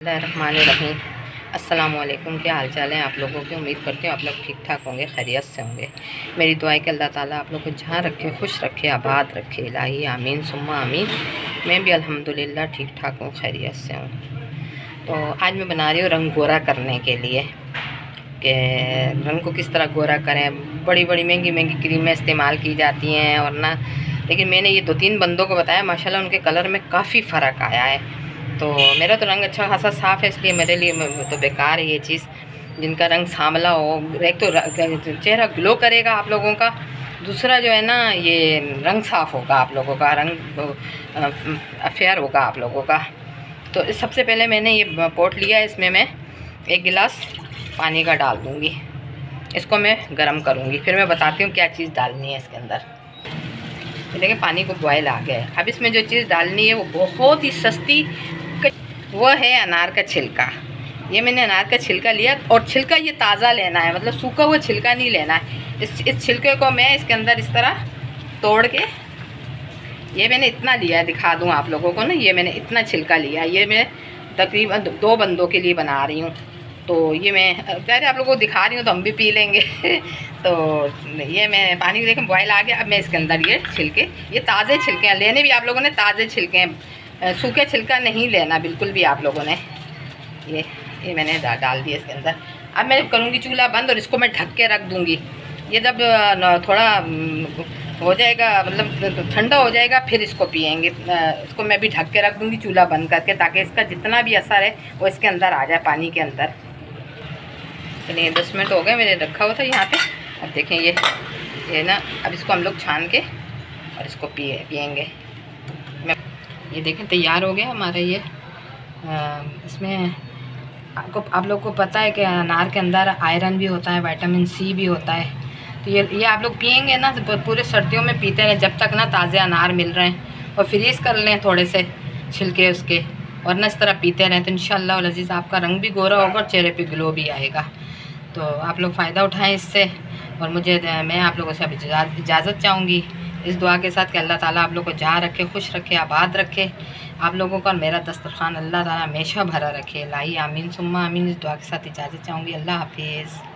बिस्मिल्लाहिर्रहमानिर्रहीम। अस्सलामुअलैकुम। क्या हाल चाल है आप लोगों की? उम्मीद करती हूँ आप लोग ठीक ठाक होंगे, खैरियत से होंगे। मेरी दुआ है कि अल्लाह ताला आप लोग को जहाँ रखे, खुश रखे, आबाद रखे। इलाही आमीन सुम्मा आमीन। मैं भी अल्हम्दुलिल्लाह ठीक ठाक हूँ, खैरियत से हूँ। तो आज मैं बना रही हूँ रंग गोरा करने के लिए कि रंग को किस तरह गोरा करें। बड़ी बड़ी महंगी महंगी क्रीमें इस्तेमाल की जाती हैं और ना, लेकिन मैंने ये 2-3 बंदों को बताया, माशाल्लाह उनके कलर में काफ़ी फ़र्क आया है। तो मेरा तो रंग अच्छा खासा साफ़ है, इसलिए मेरे लिए तो बेकार है ये चीज़। जिनका रंग सांवला हो, एक तो चेहरा ग्लो करेगा आप लोगों का, दूसरा जो है ना ये रंग साफ़ होगा आप लोगों का, रंग अफेयर होगा आप लोगों का। तो सबसे पहले मैंने ये पॉट लिया है, इसमें मैं 1 गिलास पानी का डाल दूँगी। इसको मैं गरम करूँगी, फिर मैं बताती हूँ क्या चीज़ डालनी है इसके अंदर। देखिए पानी को बॉयल आ गया है। अब इसमें जो चीज़ डालनी है वो बहुत ही सस्ती, वो है अनार का छिलका। ये मैंने अनार का छिलका लिया, और छिलका ये ताज़ा लेना है, मतलब सूखा हुआ छिलका नहीं लेना है। इस छिलके को मैं इसके अंदर इस तरह तोड़ के, ये मैंने इतना लिया है, दिखा दूँ आप लोगों को ना, ये मैंने इतना छिलका लिया है। ये मैं तकरीबन 2 बंदों के लिए बना रही हूँ, तो ये मैं पहले आप लोगों को दिखा रही हूँ, तो हम भी पी लेंगे। तो ये मैं पानी देखें बॉयल आ गया। अब मैं इसके अंदर ये छिलके, ये ताज़े छिलके हैं, लेने भी आप लोगों ने ताज़े छिलके हैं, सूखे छिलका नहीं लेना बिल्कुल भी आप लोगों ने। ये मैंने डाल दिया इसके अंदर। अब मैं करूँगी चूल्हा बंद और इसको मैं ढक के रख दूँगी। ये जब थोड़ा हो जाएगा, मतलब ठंडा हो जाएगा, फिर इसको पिएंगे। इसको मैं भी ढक के रख दूँगी चूल्हा बंद करके, ताकि इसका जितना भी असर है वो इसके अंदर आ जाए, पानी के अंदर। चलिए 10 मिनट हो गए, मैंने रखा हुआ था यहाँ पे। अब देखें ये ना, अब इसको हम लोग छान के और इसको पिएंगे। ये देखें तैयार हो गया हमारा ये। इसमें आप लोग को पता है कि अनार के अंदर आयरन भी होता है, विटामिन सी भी होता है। तो ये आप लोग पिएंगे ना, तो पूरे सर्दियों में पीते रहें जब तक ना ताज़े अनार मिल रहे हैं, और फ्रीज़ कर लें थोड़े से छिलके उसके, और ना इस तरह पीते रहें, तो इंशाअल्लाह वल अज़ीज़ आपका रंग भी गोरा होगा और चेहरे पे ग्लो भी आएगा। तो आप लोग फ़ायदा उठाएं इससे। और मैं आप लोगों से अब इजाज़त चाहूँगी इस दुआ के साथ कि अल्लाह ताला आप लोग को जहाँ रखे, खुश रखे, आबाद रखे आप लोगों का, और मेरा दस्तरखान अल्लाह ताला हमेशा भरा रखे। लाई आमीन सुम्मा आमीन। इस दुआ के साथ इजाज़त चाहूँगी। अल्लाह हाफिज़।